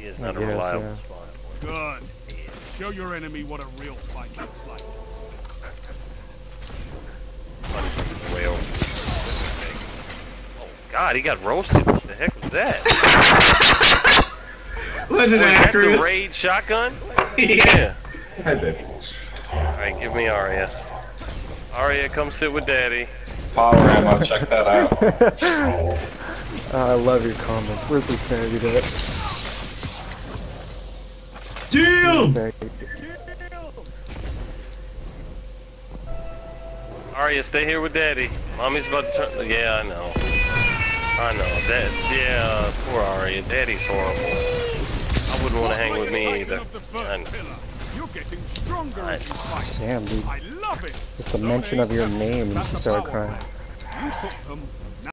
is not a reliable spawn point. Good. Show your enemy what a real fight looks like. Way over. Oh God, he got roasted. What the heck was that? Legendary Chris. The raid shotgun? Yeah. I did. Alright, give me Arya. Arya, come sit with Daddy. Power ammo, check that out. I love your comments. Where's the sanity that? Deal! Arya, stay here with Daddy. Mommy's about to turn. Yeah, I know. I know. That. Yeah, poor Arya. Daddy's horrible. I wouldn't want to hang with me either. I know. You're getting stronger as you fight. Damn, dude. I love it. Just the mention of your name and you start crying. You took them.